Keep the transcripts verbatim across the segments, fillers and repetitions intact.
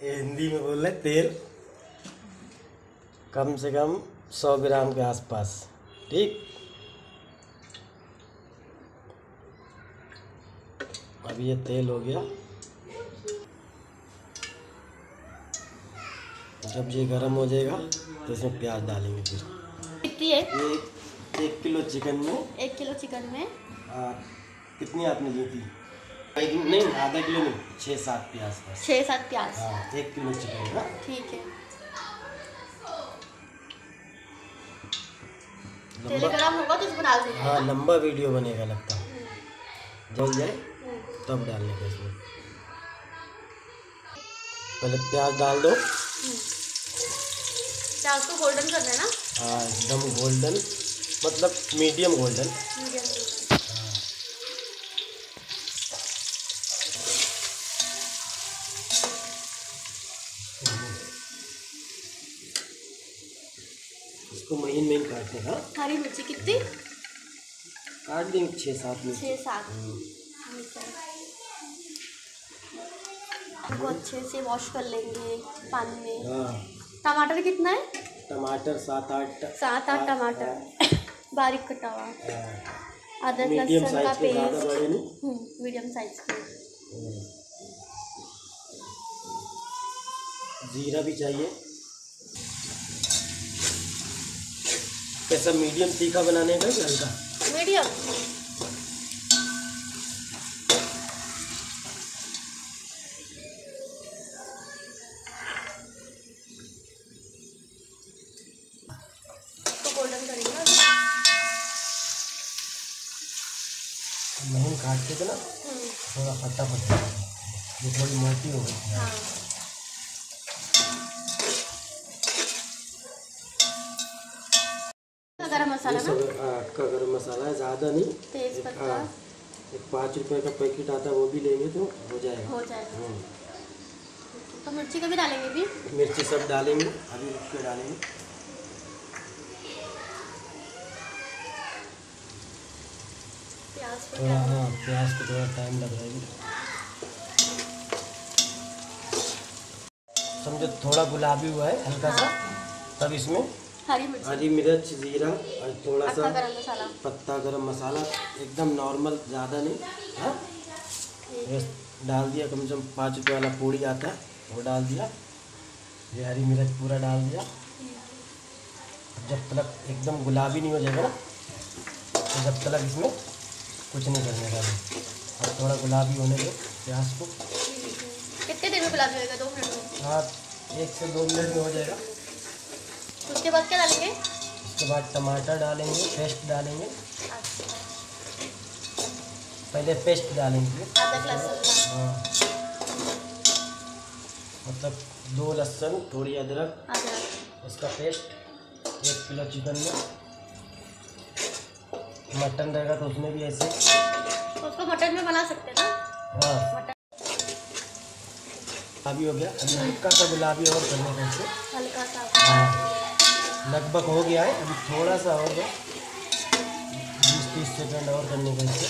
ये हिंदी में बोल रहे तेल कम से कम सौ ग्राम के आसपास। ठीक, अब ये तेल हो गया। जब ये गर्म हो जाएगा तो इसमें प्याज डालेंगे। फिर कितनी है? एक एक किलो चिकन में एक किलो चिकन में आ, कितनी आपने ली थी? नहीं, आधा किलो नहीं, छः सात प्याज बस। छः सात प्याज। हाँ, एक किलो चिकन का। ठीक है। लंबा गरम होगा तो इसमें डाल देंगे। हाँ, लंबा वीडियो बनेगा लगता है। जल जाए तब डालने का इसमें। पहले प्याज डाल दो। प्याज को गोल्डन करना है ना? हाँ, एकदम गोल्डन, मतलब मीडियम गोल्डन। Medium golden. इसको महीन महीन काटते हैं। हरी मिर्ची कितनी काट देंगे? छः सात मिर्च। छः सात को अच्छे से वॉश कर लेंगे पानी में। हाँ। टमाटर कितना है? टमाटर सात आठ सात आठ टमाटर बारीक कटा हुआ। अदरक मीडियम लहसुन का साइज के, ज़्यादा पेस्ट। बड़े नहीं, मीडियम साइज के। जीरा भी चाहिए। कैसा, मीडियम तीखा बनाने का या हल्का? मीडियम। तो गोल्डन करेंगे महीन काटते थे ना, थोड़ा फटाफट, ये थोड़ी मोटी हो गई। हाँ। गरम मसाला ना? आपका गरम मसाला है, ज़्यादा नहीं। तेज पत्ता एक पाँच रुपए का पैकेट आता है, वो भी लेंगे तो हो जाएगा। हो जाएगा। तो मिर्ची का भी डालेंगे भी? मिर्ची सब डालेंगे, अभी रुक के डालेंगे। प्याज को थोड़ा, हाँ, प्याज को थोड़ा टाइम लग रहा है। समझो थोड़ा गुलाबी हुआ है हल्का सा, तब इसमें हरी मिर्च, हरी मिर्च, जीरा और थोड़ा सा गरम मसाला, पत्ता गरम मसाला, एकदम नॉर्मल, ज़्यादा नहीं। हाँ, ये डाल दिया। कम से कम पाँच रुपये वाला पूड़ी आता है, वो डाल दिया। ये हरी मिर्च पूरा डाल दिया। जब तक एकदम गुलाबी नहीं हो जाएगा ना, तो जब तक इसमें कुछ नहीं करने का। अब थोड़ा गुलाबी होने दो प्याज को। कितने देर में गुलाबी होएगा? दो मिनट में? हाँ, एक से दो मिनट में हो जाएगा। उसके बाद क्या डालेंगे? उसके बाद टमाटर डालेंगे, पेस्ट डालेंगे। पहले पेस्ट डालेंगे, अदरक लहसुन। हाँ, मतलब दो लहसुन, थोड़ी अदरक, अदरक, इसका पेस्ट। एक किलो चिकन में, मटन रहेगा तो उसमें भी ऐसे। तो उसको मटन में बना सकते हैं ना? हाँ, गुलाबी हो गया। अभी हल्का सा गुलाबी और करने का इसे। हल्का सा। हाँ, लगभग हो गया है। अभी थोड़ा सा और है, बीस तीस सेकंड और करने का इसे।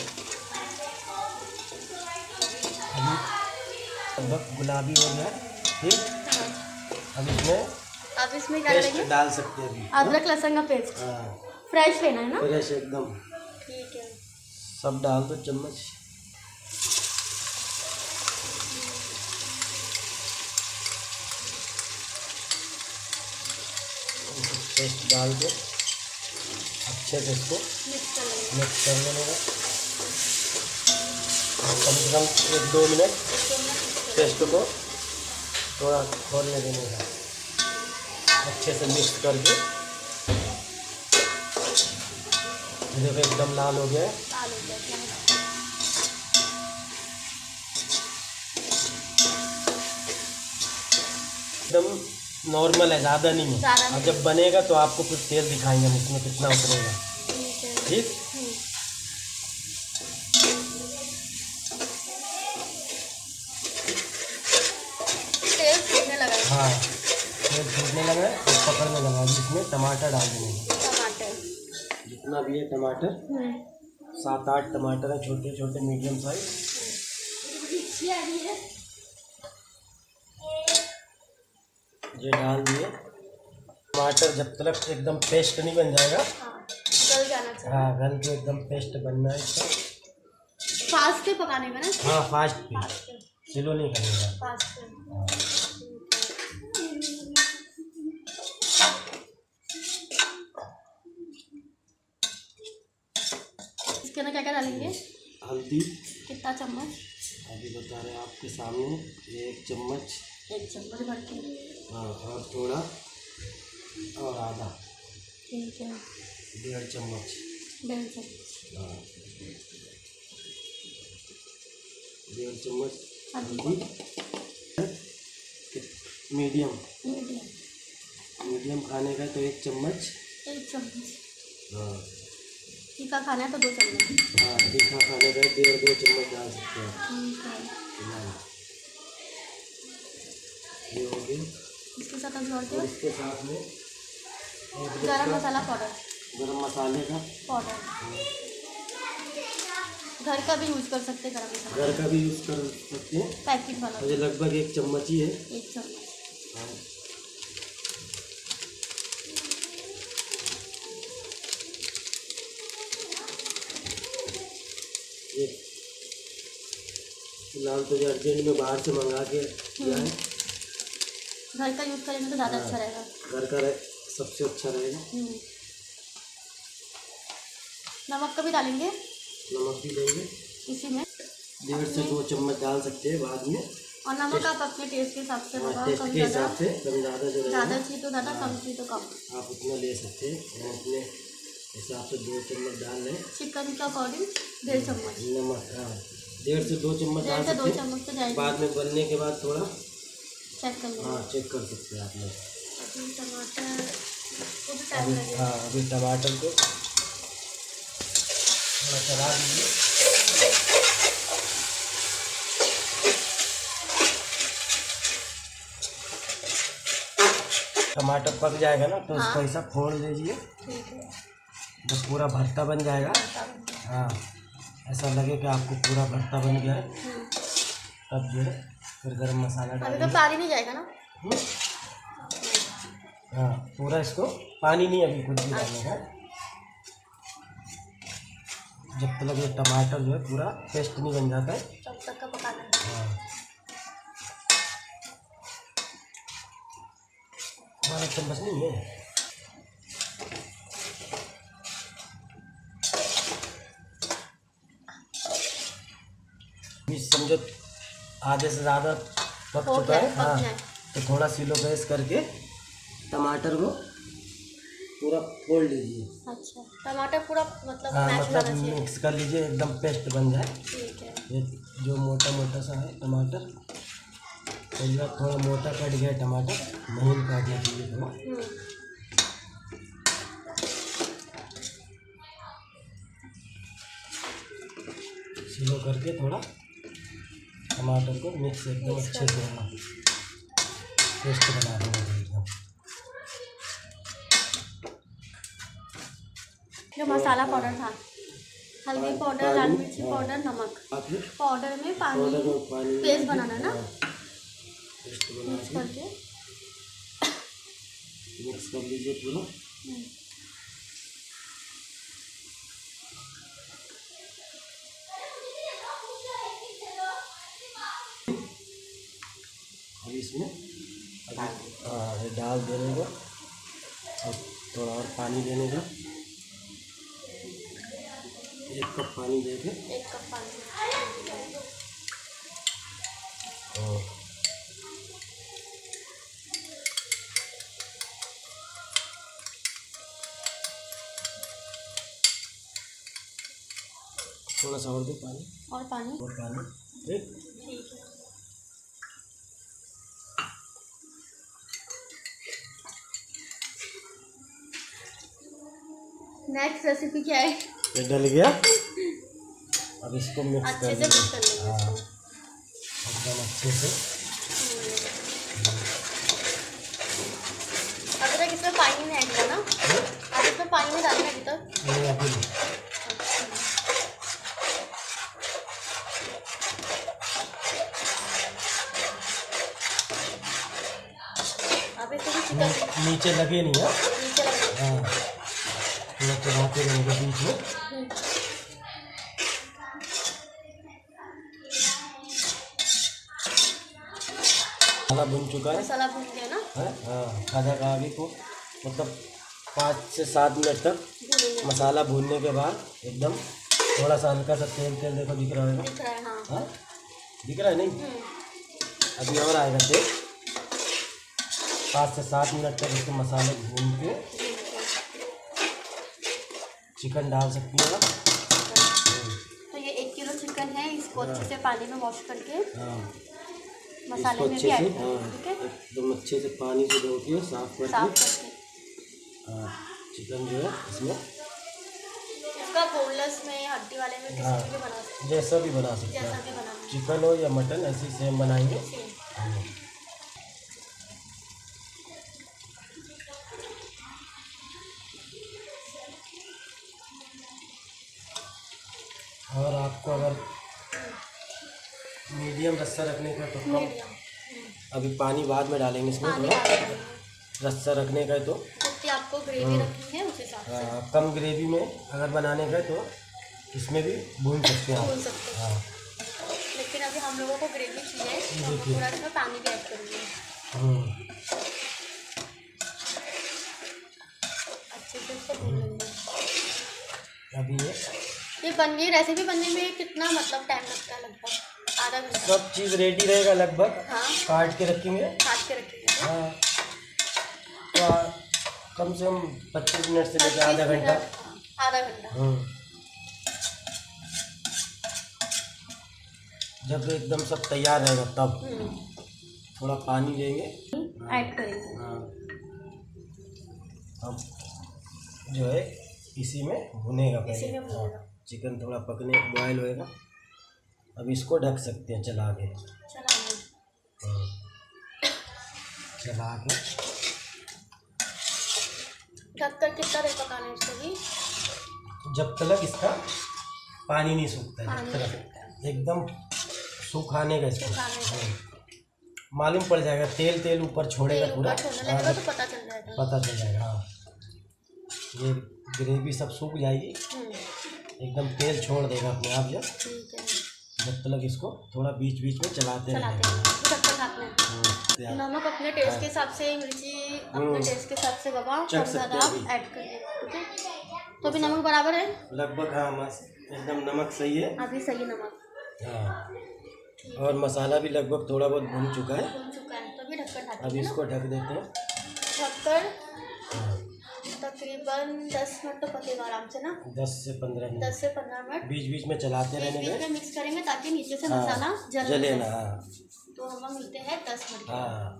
अभी लगभग गुलाबी हो गया है। ठीक, अब इसमें अब इसमें क्या पेस्ट डालेंगे? डाल सकते हैं अभी। अदरक लहसुन का पेस्ट। हाँ, फ्रेश लेना है ना? फ्रेश एकदम। ठीक है। सब डाल दो चम्मच। पेस्ट डाल दो, अच्छे से इसको मिक्स कर लेंगे। मिक्स कर लेने का। कम से कम एक दो मिनट पेस्ट को थोड़ा खोलने देने का, अच्छे से मिक्स करके। देखो एकदम लाल हो गया है। लाल हो गया। एकदम नॉर्मल है, ज़्यादा नहीं है। और जब बनेगा तो आपको फिर तेल दिखाएंगे हम इसमें कितना उतरेगा। ठीक, तेल छूटने लगा है। हाँ, तेल छूटने लगा है और पकड़ने लगा है। इसमें टमाटर डाल देंगे, टमाटर जितना भी है टमाटर, सात आठ टमाटर है, छोटे छोटे मीडियम साइज। ये डाल दिए। टमाटर जब तक एकदम पेस्ट नहीं बन जाएगा, हाँ, गल जाना चाहिए। हाँ, गल के एकदम पेस्ट बनना है इसका। फास्ट पे पकाने का ना? हाँ, फास्ट पे, फास्ट पे, स्लो नहीं करेगा। फास्ट पे। इसके अंदर क्या क्या डालेंगे? हल्दी कितना चम्मच? अभी बता रहे हैं आपके सामने, एक चम्मच। एक चम्मच भर के। हाँ, और थोड़ा और आधा, ठीक है, डेढ़ चम्मच। डेढ़ चम्मच। हाँ, डेढ़ चम्मच हल्दी। Medium medium. मीडियम खाने का तो एक चम्मच। एक चम्मच। हाँ, तीखा खाना है तो दो चम्मच। हाँ, तीखा खाने का डेढ़ दो चम्मच डाल सकते हैं। ठीक है, हाँ, ये हो गया। इसके साथ अभी और और क्या? इसके साथ में एक गरम बचका मसाला पाउडर। गरम मसाले का पाउडर घर का भी यूज कर सकते हैं, गरम मसाला घर का भी यूज़ कर सकते हैं। पैकेट वाला। मुझे लगभग एक चम्मच ही है। एक चम्मच। हाँ, ये फिलहाल तो जो अर्जेंट में बाहर से मंगा के किया है। घर का यूज करेंगे तो ज़्यादा हाँ। अच्छा रहेगा। घर का रहे सबसे अच्छा रहेगा। हम्म। नमक का भी डालेंगे नमक भी देंगे, इसी में। डेढ़ से दो चम्मच डाल सकते हैं बाद में। और नमक आप अपने टेस्ट के हिसाब से हाँ, लगाओ, टेस्ट कम के ज़्यादा। हिसाब से कम ज़्यादा जो ज़्यादा रहेगा चाहिए तो ज़्यादा, कम चाहिए तो कम। आप उतना ले सकते हैं। हम अपने हिसाब से दो चम्मच डाल लें। चिकन के अकॉर्डिंग डेढ़ चम्मच। नमक, हाँ, डेढ़ से दो चम्मच डेढ़ डाल से दो सकते हैं। चम्मच तो जाएगी। बाद में बनने के बाद थोड़ा चेक कर लेंगे। हाँ चेक कर सकते हैं आप लोग। अभी टमाटर को भी टाइम अभी लगेगा। हाँ, अभी टमाटर को थोड़ा चला दीजिए। टमाटर पक जाएगा ना तो हाँ। इसको ऐसा फोड़ लीजिए। ठीक है, जब पूरा भरता बन जाएगा, हाँ, ऐसा लगे कि आपको पूरा भरता बन गया है, हम्म। तब जो है फिर गरम मसाला अभी डालिए। तो पानी नहीं जाएगा ना? हम्म। हाँ, पूरा इसको पानी नहीं अभी कुछ भी डालने का। जब तक ये टमाटर जो है पूरा पेस्ट नहीं बन जाता है, तब तक का पकाना है। हाँ, हमारा चम्मच नहीं है। अभी समझो आधे से ज़्यादा पक हो चुका गया, है। पक हाँ, गया है। तो थोड़ा सिलो गैस करके टमाटर को पूरा फोड़ लीजिए। अच्छा, टमाटर पूरा मतलब हाँ, मैश मतलब होना चाहिए। मिक्स कर लीजिए, एकदम पेस्ट बन जाए। ठीक है। ये जो मोटा मोटा सा है टमाटर, पहली बार थोड़ा मोटा कट गया टमाटर, महीन काटना चाहिए थोड़ा। हम्म। स्लो करके थोड़ा टमाटर को मिक्स एकदम मिक्स अच्छे से हाँ, पेस्ट बना देना एकदम। जो मसाला पाउडर था, हल्दी हाँ, पाउडर, पानी, लाल मिर्ची हाँ। पाउडर, नमक आपने पाउडर में पानी, पाउडर में पानी पेस्ट बनाना है ना? हाँ, पेस्ट बना मिक्स के करके। मिक्स कर लीजिए पूरा। हम्म। अब इसमें अभी हाँ ये डाल देने का और थोड़ा और पानी देने का। एक कप पानी दे के एक कप पानी। और थोड़ा सा और दे पानी, और पानी। और पानी ठीक। ठीक है। नेक्स्ट रेसिपी क्या है? ये डल गया। अब इसको मिक्स अच्छे कर से मिक्स कर लीजिए। लेंगे हाँ, इसको। एकदम अच्छे से। अभी तक इसमें पानी नहीं आएगा ना? अब इसमें पानी नहीं डालना अभी तक? नहीं अभी नहीं। अभी तो भी चिकन नीचे लगे नहीं है। नीचे लगे। हाँ थोड़ा चलाते रहेंगे बीच में। हम्म, मसाला भुन चुका है। मसाला भून लिया ना, है हाँ आधा का आगे को मतलब पाँच से सात मिनट तक भूनेंगे। मसाला भूनने के बाद एकदम थोड़ा सा हल्का सा तेल तेल देखो दिख रहा है दिख रहा है हाँ। हाँ दिख रहा है नहीं, हम्म, अभी और आएगा तेल। पाँच से सात मिनट तक इसको मसाले भून के चिकन डाल सकती हैं आप। तो ये एक किलो चिकन है, इसको अच्छे से पानी में वॉश करके हाँ मसाले इसको में अच्छे भी से ऐड हाँ करेंगे। ठीक है, एकदम अच्छे से पानी से धो के साफ साफ करके करके हाँ चिकन जो है इसमें इसका बोनलेस में, हड्डी वाले में, हाँ किसी भी बना सकते हैं, जैसा भी बना सकते जैसा हैं, भी बनाना चिकन हो या मटन ऐसे सेम बनाएंगे। सेम। और आपको अगर मीडियम रस्सा रखने का तो कम, मीडियम अभी पानी बाद में डालेंगे इसमें पानी थोड़ा, डाल देंगे। रस्सा रखने का है तो जितनी आपको ग्रेवी रखनी है उस हिसाब से हाँ, कम ग्रेवी में अगर बनाने का है तो इसमें भी भून सकते हैं भून आप। सकते हैं। हाँ लेकिन अभी हम लोगों को ग्रेवी चाहिए तो हम देखिए। थोड़ा सा पानी भी ऐड करेंगे, हम्म, अच्छे से इसको भून लेंगे। अभी ये ये बन गई। रेसिपी बनने में कितना मतलब टाइम लगता है? लगभग आधा घंटा। सब चीज़ रेडी रहेगा लगभग, हाँ काट के रखेंगे। काट के रखेंगे। हाँ तो आ, कम से कम पच्चीस मिनट से लेकर आधा पच्चीस घंटा। मिनट, हाँ, आधा घंटा। हम्म, जब एकदम सब तैयार रहेगा तब हम्म, थोड़ा पानी लेंगे, ऐड करेंगे। हाँ अब जो है इसी में भुनेगा इसी पहले। में भुनेगा। हाँ, चिकन थोड़ा पकने बॉयल होएगा। अब इसको ढक सकते हैं चला के। चला लें। हाँ, चला के ढक कर कितना देर पकाना है इसको भी? जब तक इसका पानी नहीं सूखता है, पानी जब नहीं तक एकदम सुखाने का इसको। सुखाने का। हाँ, मालूम पड़ जाएगा, तेल तेल ऊपर छोड़ेगा तेल पूरा। ऊपर छोड़ने हाँ, लगेगा तो पता चल जाएगा। पता चल जाएगा। हाँ ये ग्रेवी सब सूख जाएगी, हम्म, एकदम तेल छोड़ देगा अपने आप जब ठीक है। जब तक इसको थोड़ा बीच बीच में चलाते चलाते रहेंगे। हैं जब तक आपने हम्म, नमक अपने टेस्ट के हिसाब से, मिर्ची अपने टेस्ट के हिसाब से बाबा चख कम सकते ज़्यादा हैं आप अभी। ऐड करिए। ठीक है, तो अभी नमक बराबर है? लगभग हाँ मस्त एकदम नमक सही है। अभी सही नमक हाँ और मसाला भी लगभग थोड़ा बहुत भुन चुका है। भून चुका है, तो अभी ढक्कन ढक अब देंगे ना। इसको ढक देते हैं। ढककर हाँ, तकरीबन दस मिनट तो पकेगा आराम से ना। दस से पंद्रह मिनट दस से पंद्रह मिनट बीच बीच में चलाते बीच रहने बीच में। में मिक्स करेंगे ताकि नीचे से हाँ, मसाला जल जले जाए। ना। हाँ तो हम लोग मिलते हैं दस मिनट में। हाँ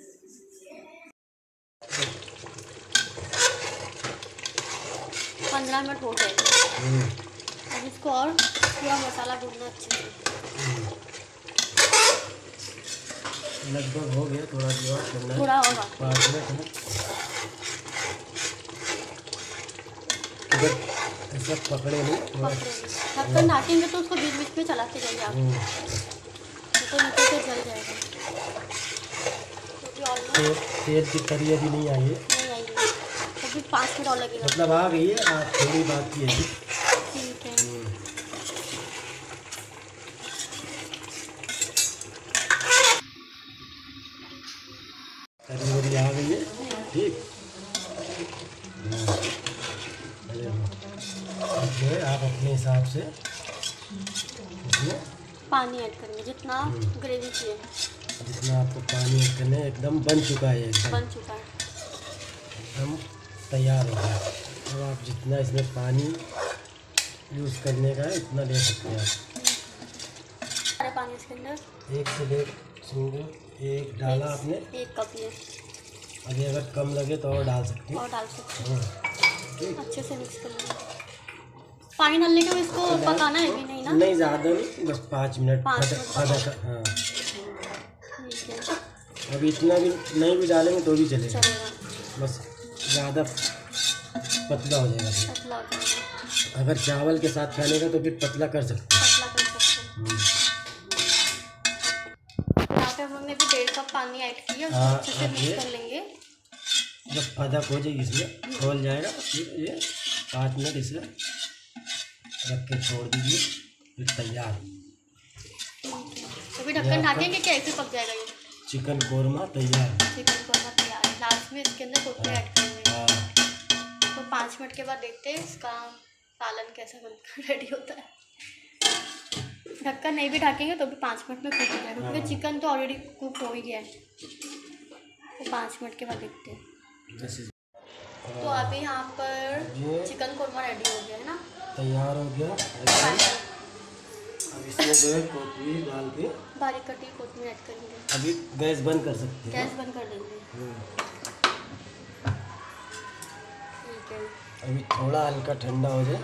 पंद्रह मिनट हो गए। हम्म, अब इसको और पूरा मसाला भूनना अच्छे से। लगभग हो गया, थोड़ा भी और करना है। थोड़ा और बाकी पाँच मिनट है। अगर ऐसा पकड़े नहीं थोड़ा। पकड़ेंगे। ढक्कन ढाकेंगे तो उसको बीच बीच में चलाते जाइए आप, हम्म, तो नीचे से जल जाएगा। क्योंकि ऑलमोस्ट तेल तेल की तरी अभी नहीं आई है, नहीं आएगी, तो भी पाँच मिनट और लगेगा। मतलब आ गई है, आज थोड़ी बाकी है। ठीक है। हम्म, तरी वरी आ गई है। ठीक हाँ, अरे वाह। अब जो है आप अपने हिसाब से इसमें पानी ऐड करेंगे जितना ग्रेवी चाहिए। जितना आपको पानी ऐड करना है। एकदम बन चुका है, एकदम बन चुका है। एकदम तैयार हो गया। अब आप जितना इसमें पानी यूज़ करने का है इतना ले सकते हैं आप। सारे पानी इसके अंदर एक से डेढ़ समझो एक डाला आपने, एक कप ये अभी अगर कम लगे तो और डाल सकते हैं। और डाल सकते हैं। हाँ, ठीक। अच्छे से मिक्स कर लेंगे। पानी डालने के बाद इसको पकाना है भी नहीं ना? नहीं ज़्यादा नहीं, बस पाँच मिनट पाँच आधा मिनट आधा का। हाँ ठीक है, अभी इतना भी नहीं भी डालेंगे तो भी चलेगा, चलेगा। बस ज़्यादा पतला हो जाएगा फिर। पतला हो जाएगा। अगर चावल के साथ खाने का तो फिर पतला कर सकते हैं। पतला कर सकते हैं। हम्म, यहाँ पे हमने भी डेढ़ कप पानी ऐड किया उसको हाँ, अच्छे से अब ये- मिक्स कर लेंगे। जब पदक हो जाएगी इसमें खोल जाएगा फिर ये पाँच मिनट इसे रख के छोड़ दीजिए, फिर तैयार तो भी ढक्कन ढकेंगे क्या ऐसे पक जाएगा ये? चिकन कोरमा तैयार। चिकन कोरमा तैयार है। लास्ट में इसके अंदर कोथमीर ऐड करेंगे। हाँ, तो पाँच मिनट के बाद देखते हैं इसका पालन कैसा बनकर रेडी होता है। ढक्कन नहीं भी ढकेंगे तो भी पाँच मिनट में कुक हो जाएगा, क्योंकि हाँ। चिकन तो ऑलरेडी कुक हो ही गया है। तो पाँच मिनट के बाद देखते हैं। जैसे तो अभी यहाँ पर ये चिकन कोरमा रेडी हो गया है ना, तैयार हो गया एकदम। अब इसमें जो है कोथमीर डाल के बारीक कटी कोथमीर ऐड करेंगे। अभी गैस बंद कर सकते हैं। गैस बंद कर देंगे। हम्म, ठीक है। अभी थोड़ा हल्का ठंडा हो जाए,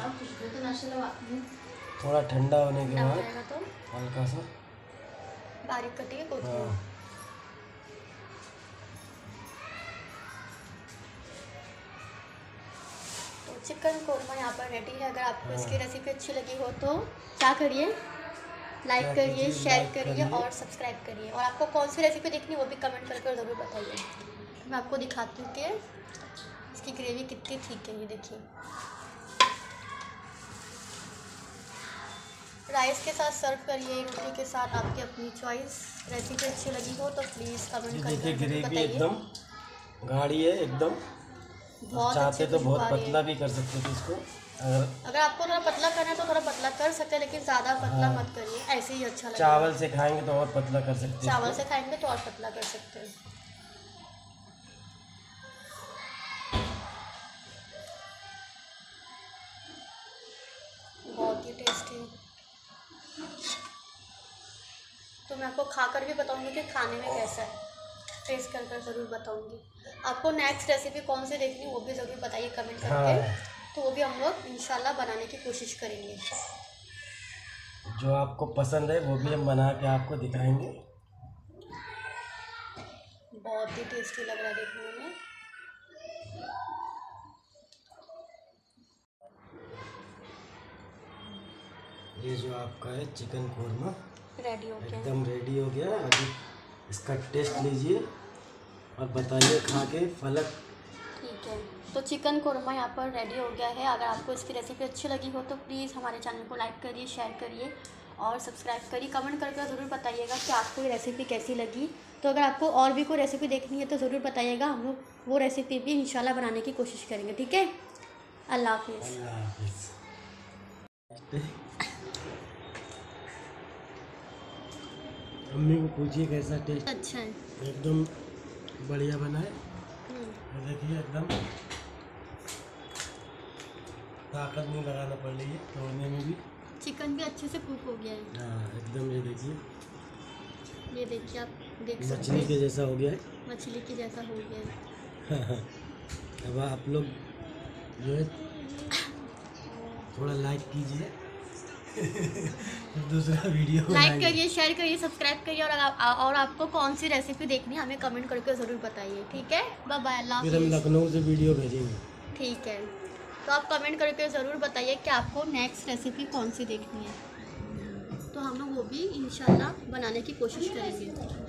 थोड़ा ठंडा होने के हो बाद जाएगा तो हल्का सा बारीक कटी है कोथमीर। हाँ, तो चिकन कोरमा यहाँ पर रेडी है। अगर आपको हाँ। इसकी रेसिपी अच्छी लगी हो तो क्या करिए, लाइक क्या करिए, कीजिए, शेयर लाइक करिए करिए। और सब्सक्राइब करिए। और आपको कौन सी रेसिपी देखनी है वो भी कमेंट करके ज़रूर बताइए। मैं आपको दिखाती हूँ कि इसकी ग्रेवी कितनी ठीक है। ये देखिए, राइस के साथ सर्व करिए, रोटी के साथ, आपकी अपनी चॉइस। रेसिपी अच्छी लगी हो तो प्लीज़ कमेंट ये करके देखिए ज़रूर ग्रेवी बताइए। एकदम गाढ़ी है एकदम। बहुत चाहते अच्छी तो खुशबू बहुत आ रही है। पतला भी कर सकते थे इसको, अगर अगर आपको थोड़ा पतला करना है तो थोड़ा पतला कर सकते हैं, लेकिन ज़्यादा पतला हाँ। मत करिए, ऐसे ही अच्छा लगेगा। चावल से खाएंगे तो और पतला कर सकते हैं चावल इसको। से खाएंगे तो और पतला कर सकते हैं। बहुत ही टेस्टी। तो मैं आपको खाकर भी बताऊंगी कि खाने में कैसा है, टेस्ट कर कर ज़रूर बताऊंगी। आपको नेक्स्ट रेसिपी कौन सी देखनी है वो भी ज़रूर बताइए कमेंट करके। हाँ। तो वो भी हम लोग इंशाल्लाह बनाने की कोशिश करेंगे। जो आपको पसंद है वो भी हम बना के आपको दिखाएंगे। बहुत ही टेस्टी लग रहा है देखने में। ये जो आपका है चिकन कोरमा रेडी हो गया। एकदम रेडी हो गया। अभी इसका टेस्ट लीजिए और बताइए खा के फलक। ठीक है, तो चिकन कोरमा यहाँ पर रेडी हो गया है। अगर आपको इसकी रेसिपी अच्छी लगी हो तो प्लीज़ हमारे चैनल को लाइक करिए, शेयर करिए और सब्सक्राइब करिए। कमेंट करके ज़रूर बताइएगा कि आपको ये रेसिपी कैसी लगी। तो अगर आपको और भी कोई रेसिपी देखनी है तो ज़रूर बताइएगा, हम लोग वो रेसिपी भी इंशाल्लाह बनाने की कोशिश करेंगे। ठीक है, अल्लाह हाफिज़। अल्लाह हाफिज़। अम्मी को पूछिए कैसा टेस्ट। अच्छा है। एकदम बढ़िया बना है। हम्म, ये देखिए एकदम ताकत नहीं लगाना पड़ रही है तोड़ने में भी। चिकन भी अच्छे से कुक हो गया है। हाँ एकदम, ये देखिए ये देखिए, आप देख सकते मछली के हैं जैसा हो गया है। मछली के जैसा हो गया है। अब आप लोग जो है थोड़ा लाइक कीजिए दूसरा वीडियो लाइक बनाएंगे। करिए, शेयर करिए, सब्सक्राइब करिए और आप और आपको कौन सी रेसिपी देखनी है हमें कमेंट करके ज़रूर बताइए। ठीक है, बाय बाय, अल्लाह फिर हम हाफिज़। लखनऊ से वीडियो भेजेंगे। ठीक है, तो आप कमेंट करके ज़रूर बताइए कि आपको नेक्स्ट रेसिपी कौन सी देखनी है, तो हम लोग वो भी इंशाल्लाह बनाने की कोशिश करेंगे।